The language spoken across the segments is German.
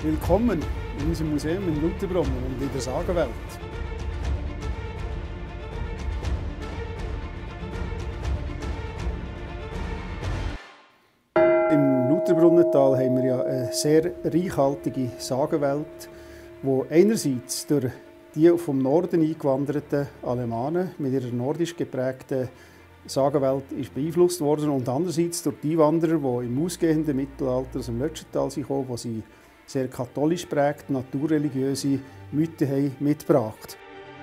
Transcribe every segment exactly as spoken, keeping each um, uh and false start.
Willkommen in unserem Museum in Lauterbrunnen und in der Sagenwelt. Im Lauterbrunnental haben wir ja eine sehr reichhaltige Sagenwelt, die einerseits durch die vom Norden eingewanderten Alemanen mit ihrer nordisch geprägten Sagenwelt ist beeinflusst worden und andererseits durch die Einwanderer, die im ausgehenden Mittelalter aus dem Lötschental kamen, wo sie sehr katholisch prägt, naturreligiöse Mythen haben mitgebracht.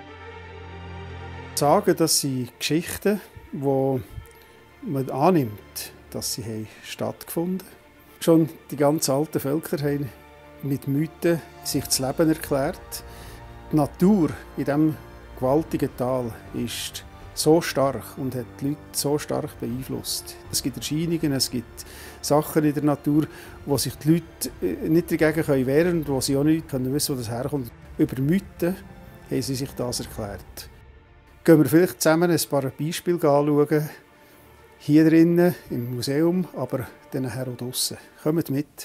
Sagen, das sind Geschichten, die man annimmt, dass sie haben stattgefunden haben. Schon die ganz alten Völker haben mit Mythen sich das Leben erklärt. Die Natur in diesem gewaltigen Tal ist so stark und hat die Leute so stark beeinflusst. Es gibt Erscheinungen, es gibt Sachen in der Natur, wo sich die Leute nicht dagegen wehren können und wo sie auch nicht wissen, wo das herkommt. Über Mythen haben sie sich das erklärt. Gehen wir vielleicht zusammen ein paar Beispiele anschauen. Hier drinnen im Museum, aber dann nachher auch draussen. Kommt mit!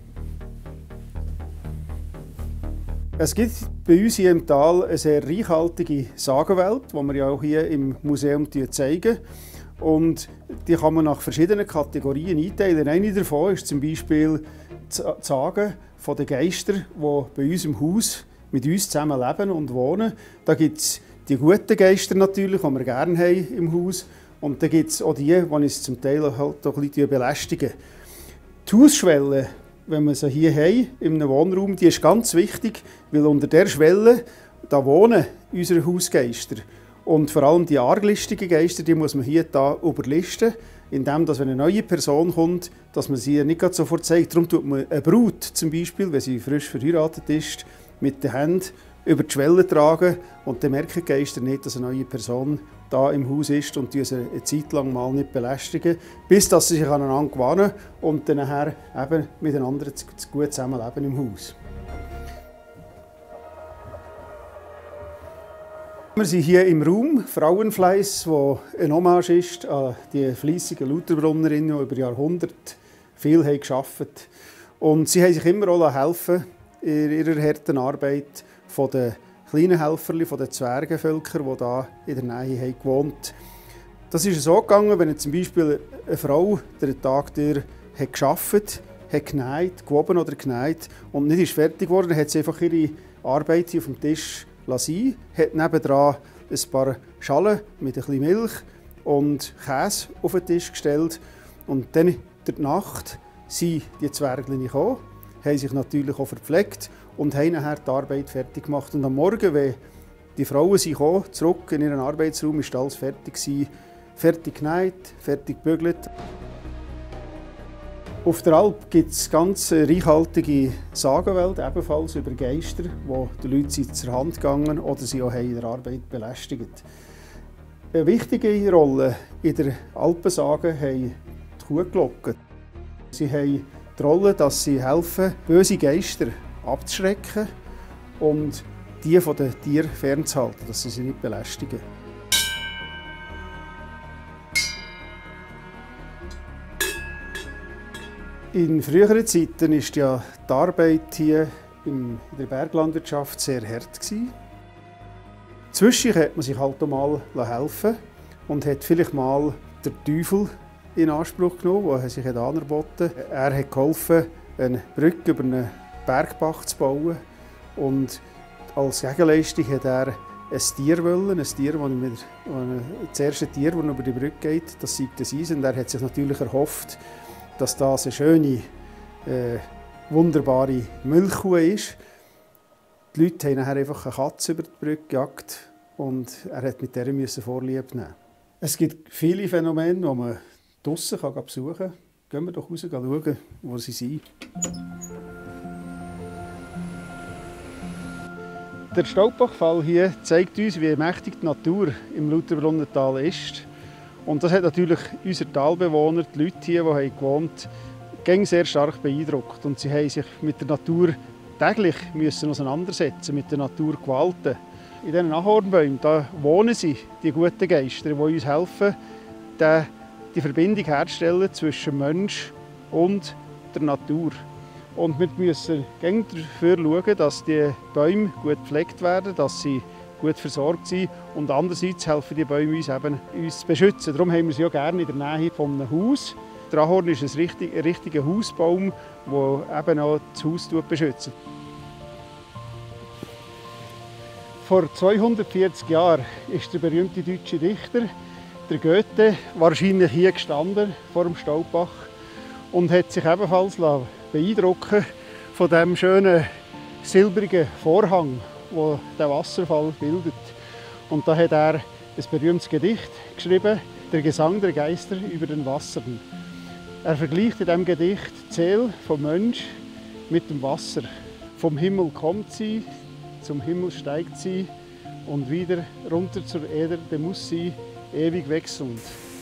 Es gibt bei uns hier im Tal eine sehr reichhaltige Sagenwelt, die wir ja auch hier im Museum zeigen. Und die kann man nach verschiedenen Kategorien einteilen. Eine davon ist zum Beispiel die Sagen von den Geistern, die bei uns im Haus mit uns zusammen leben und wohnen. Da gibt es die guten Geister natürlich, die wir gerne haben im Haus. Und dann gibt es auch die, die uns zum Teil halt auch ein bisschen belästigen. Die Hausschwelle, wenn wir sie hier haben, in einem Wohnraum, die ist ganz wichtig, weil unter dieser Schwelle da wohnen unsere Hausgeister. Und vor allem die arglistigen Geister, die muss man hier da überlisten, indem, dass wenn eine neue Person kommt, dass man sie nicht sofort zeigt. Darum tut man eine Brut zum Beispiel, wenn sie frisch verheiratet ist, mit den Händen über die Schwelle tragen und dann merken die Geister nicht, dass eine neue Person da im Haus ist und die sie eine Zeit lang mal nicht belästigen, bis dass sie sich aneinander gewöhnen und dann nachher eben miteinander gut zusammenleben im Haus. Wir sind hier im Raum Frauenfleiss, wo eine Hommage ist an die fleissigen Lauterbrunnerinnen, die über Jahrhunderte viel haben gearbeitet haben. Und sie haben sich immer auch helfen in ihrer harten Arbeit von den kleinen Helferli, von den Zwergenvölkern, die hier in der Nähe haben gewohnt haben. Das ist so gegangen, wenn zum Beispiel eine Frau den Tag durch hat gearbeitet, hat genäht, gewoben oder genäht und nicht ist fertig geworden, dann hat sie einfach ihre Arbeit hier auf dem Tisch lassen, hat nebendran ein paar Schalen mit ein bisschen Milch und Käse auf den Tisch gestellt. Und dann in der Nacht sind die Zwerglinge gekommen, haben sich natürlich auch verpflegt und haben nachher die Arbeit fertig gemacht. Und am Morgen, wenn die Frauen sind gekommen, zurück in ihren Arbeitsraum, war alles fertig gewesen, fertig genäht, fertig gebügelt. Auf der Alp gibt es ganz reichhaltige Sagenwelt, ebenfalls über Geister, wo die Leute sind zur Hand gegangen oder sie auch in der Arbeit belästigt. Eine wichtige Rolle in der Alpensage haben die Kuhglocken. Sie haben die Rolle, dass sie helfen, böse Geister abzuschrecken und die von den Tieren fernzuhalten, dass sie sie nicht belästigen. In früheren Zeiten war ja die Arbeit hier in der Berglandwirtschaft sehr hart. Zwischendurch hat man sich halt auch mal helfen und hat vielleicht mal den Teufel in Anspruch genommen, der sich angeboten hat. Er hat geholfen, eine Brücke über einen Bergbach zu bauen und als Gegenleistung hat er ein Tier wollen, ein Tier, das, mit, das erste Tier, das über die Brücke geht, das sei das Eis. Und er hat sich natürlich erhofft, dass das eine schöne, äh, wunderbare Milchkuh ist. Die Leute haben nachher einfach eine Katze über die Brücke gejagt und er hat mit der müssen Vorlieb nehmen. Es gibt viele Phänomene, die man draussen besuchen kann. Gehen wir doch raus schauen, wo sie sind. Der Staubbachfall hier zeigt uns, wie mächtig die Natur im Lauterbrunnental ist. Und das hat natürlich unsere Talbewohner, die Leute hier, die gewohnt haben, sehr stark beeindruckt. Und sie haben sich mit der Natur täglich müssen auseinandersetzen, mit der Naturgewalten. In diesen Ahornbäumen da wohnen sie, die guten Geister, die uns helfen, die Verbindung herzustellen zwischen Mensch und der Natur. Und wir müssen dafür schauen, dass die Bäume gut gepflegt werden, dass sie gut versorgt sind. Und andererseits helfen die Bäume uns, eben, uns zu beschützen. Darum haben wir sie auch gerne in der Nähe von einem Haus. Der Ahorn ist ein, richtig, ein richtiger Hausbaum, der eben auch das Haus beschützt. Vor zweihundertvierzig Jahren ist der berühmte deutsche Dichter, der Goethe, wahrscheinlich hier gestanden vor dem Staubach und hat sich ebenfalls beeindrucken von dem schönen silbrigen Vorhang, wo der Wasserfall bildet. Und da hat er ein berühmtes Gedicht geschrieben, der Gesang der Geister über den Wassern. Er vergleicht in diesem Gedicht die Seele vom Mensch mit dem Wasser. Vom Himmel kommt sie, zum Himmel steigt sie und wieder runter zur Erde, der muss sie ewig wechselnd.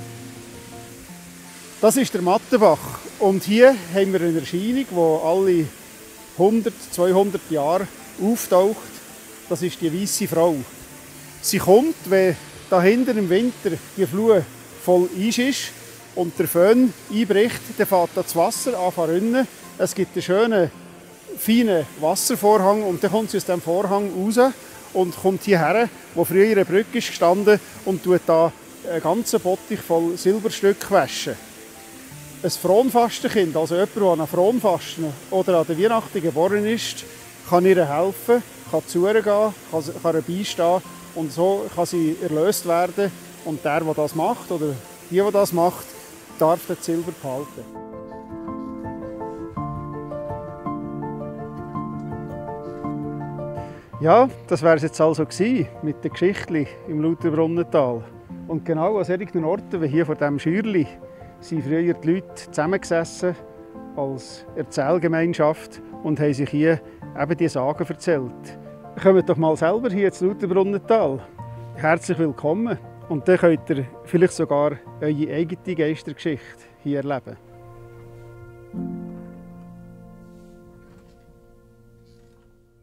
Das ist der Mattenbach und hier haben wir eine Erscheinung, die alle hundert, zweihundert Jahre auftaucht. Das ist die Weisse Frau. Sie kommt, wenn da hinten im Winter die Flur voll Eis ist und der Föhn einbricht, dann fährt das Wasser an zu rinnen. Es gibt einen schönen, feinen Wasservorhang und dann kommt sie aus diesem Vorhang raus und kommt hierher, wo früher eine Brücke ist gestanden und tut da einen ganzen Bottich voll Silberstück waschen. Ein Fronfastenkind, also jemand, der an Fronfasten oder an der Weihnachten geboren ist, kann ihr helfen, kann zu ihr gehen, kann ihr beistehen und so kann sie erlöst werden. Und der, der das macht, oder die, die das macht, darf das Silber behalten. Ja, das wäre es jetzt also gewesen mit der Geschichte im Lauterbrunnental. Und genau an solchen Orten wie hier vor diesem Scheuerli sind früher die Leute zusammengesessen als Erzählgemeinschaft und haben sich hier eben diese Sagen erzählt. Kommt doch mal selber hier ins Lauterbrunnental. Herzlich willkommen. Und dann könnt ihr vielleicht sogar eure eigene Geistergeschichte hier erleben.